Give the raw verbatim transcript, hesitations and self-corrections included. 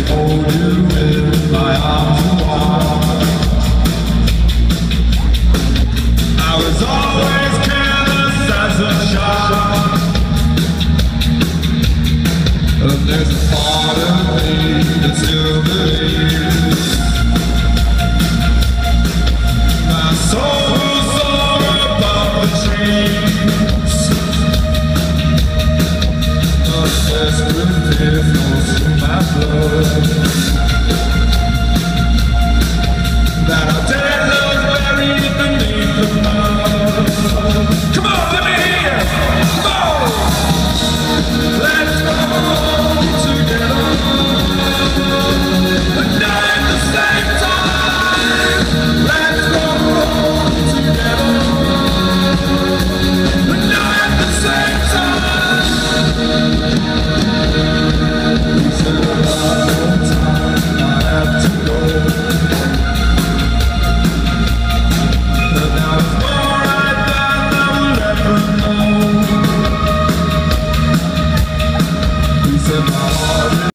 hold you in my arms a while. I was always careless as a child, and there's a part of me that still believes my soul will soar above the trees. A desperate fear flows through my blood, that our dead love buried beneath the mud. Come on, let me hear! Come on! Let's go together, but not at the same time. Let's go together, but not at the same time. We said about no time, I have to go, but now it's more right than I will ever know. We said my heart